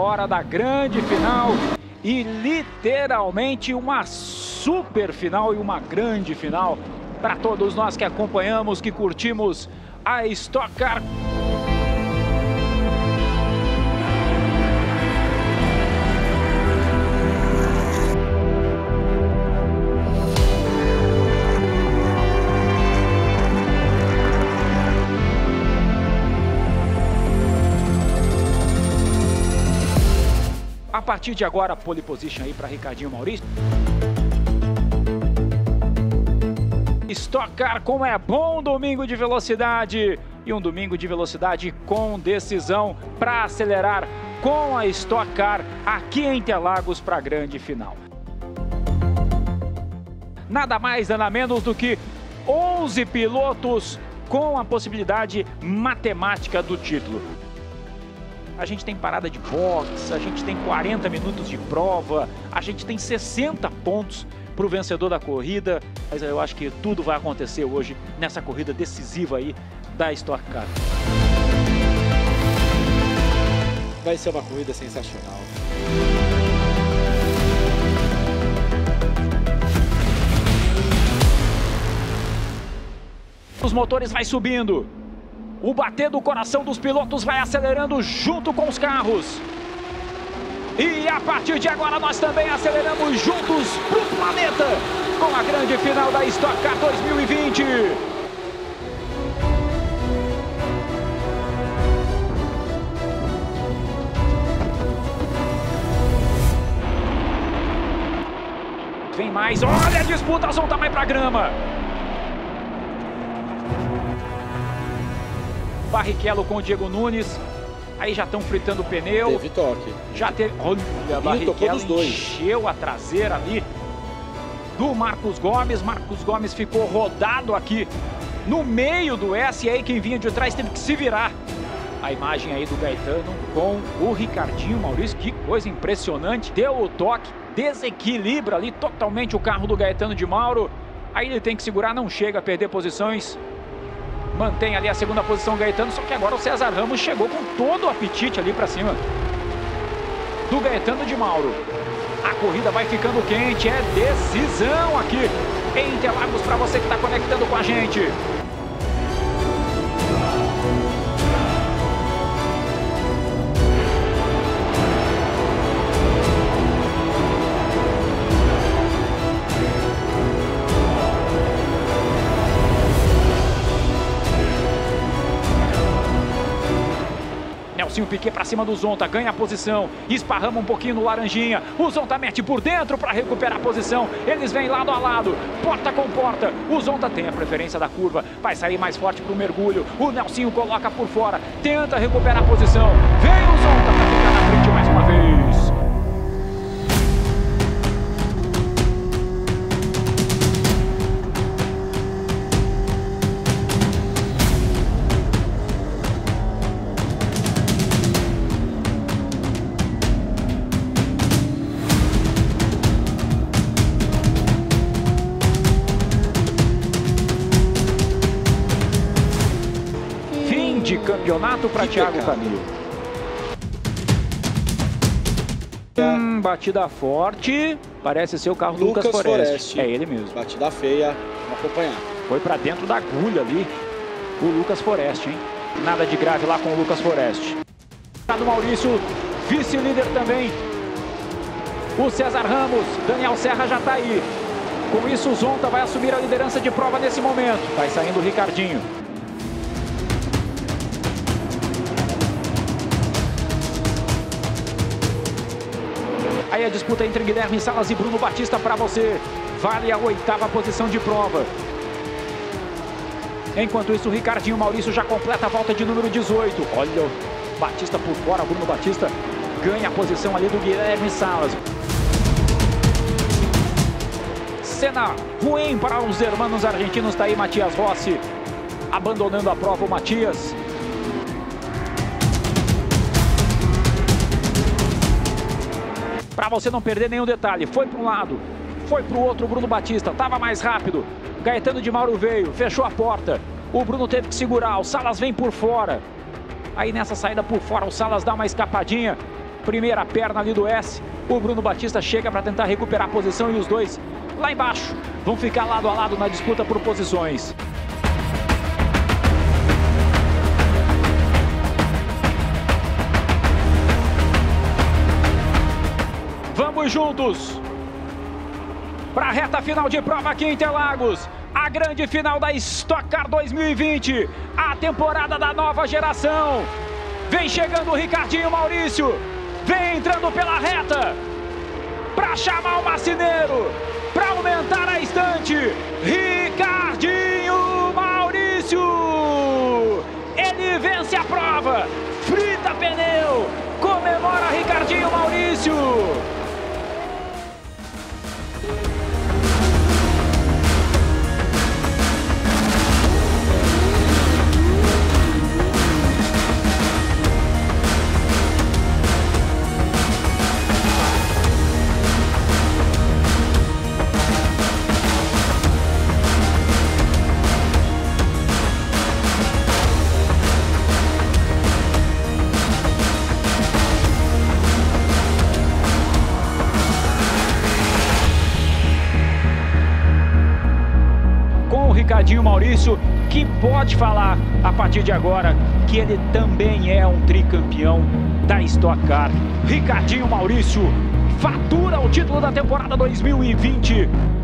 hora da grande final e literalmente uma super final e uma grande final para todos nós que acompanhamos, que curtimos a Stock Car. A partir de agora, pole position aí para Ricardinho Maurício. Stock Car, como é bom domingo de velocidade. E um domingo de velocidade com decisão para acelerar com a Stock Car aqui em Interlagos para a grande final. Nada mais, nada menos do que 11 pilotos com a possibilidade matemática do título. A gente tem parada de boxe, a gente tem 40 minutos de prova, a gente tem 60 pontos para o vencedor da corrida. Mas eu acho que tudo vai acontecer hoje nessa corrida decisiva aí da Stock Car. Vai ser uma corrida sensacional. Os motores vai subindo. O bater do coração dos pilotos vai acelerando junto com os carros. E a partir de agora nós também aceleramos juntos para o planeta com a grande final da Stock Car 2020. Vem mais, olha a disputa, a Zonta vai para a grama. Barrichello com o Diego Nunes, aí já estão fritando o pneu. Teve toque. Já teve, olha, Barrichello encheu a traseira ali do Marcos Gomes. Marcos Gomes ficou rodado aqui no meio do S, e aí quem vinha de trás teve que se virar. A imagem aí do Gaetano com o Ricardinho Maurício, que coisa impressionante. Deu o toque, desequilibra ali totalmente o carro do Gaetano de Mauro. Aí ele tem que segurar, não chega a perder posições. Mantém ali a segunda posição Gaetano, só que agora o César Ramos chegou com todo o apetite ali para cima do Gaetano de Mauro. A corrida vai ficando quente, é decisão aqui em Interlagos para você que está conectando com a gente. Nelsinho Piquet para cima do Zonta, ganha a posição, esparrama um pouquinho no Laranjinha, o Zonta mete por dentro para recuperar a posição, eles vêm lado a lado, porta com porta, o Zonta tem a preferência da curva, vai sair mais forte para o mergulho, o Nelsinho coloca por fora, tenta recuperar a posição, vem o Zonta para ficar na frente mais uma vez. De campeonato para Thiago Camilo. Batida forte, parece ser o carro do Lucas Forest. É ele mesmo. Batida feia, vamos acompanhar. Foi para dentro da agulha ali o Lucas Forest, hein? Nada de grave lá com o Lucas Forest. Do Maurício, vice-líder também. O César Ramos, Daniel Serra já está aí. Com isso o Zonta vai assumir a liderança de prova nesse momento. Vai saindo o Ricardinho. Aí a disputa entre Guilherme Salas e Bruno Batista para você. Vale a 8ª posição de prova. Enquanto isso, o Ricardinho Maurício já completa a volta de número 18. Olha o Batista por fora, Bruno Batista ganha a posição ali do Guilherme Salas. Cena ruim para os hermanos argentinos, tá aí Matias Rossi abandonando a prova, o Matias. Para você não perder nenhum detalhe, foi para um lado, foi para o outro, o Bruno Batista estava mais rápido. Gaetano de Mauro veio, fechou a porta. O Bruno teve que segurar, o Salas vem por fora. Aí nessa saída por fora, o Salas dá uma escapadinha. primeira perna ali do S. O Bruno Batista chega para tentar recuperar a posição e os dois lá embaixo vão ficar lado a lado na disputa por posições. Vamos juntos para a reta final de prova aqui em Interlagos. A grande final da Stock Car 2020. A temporada da nova geração. Vem chegando o Ricardinho Maurício. Vem entrando pela reta para chamar o marceneiro, para aumentar a estante. Ricardinho Maurício. Ele vence a prova. Frita pneu. Comemora Ricardinho Maurício. Ricardinho Maurício, que pode falar a partir de agora que ele também é um tricampeão da Stock Car. Ricardinho Maurício fatura o título da temporada 2020.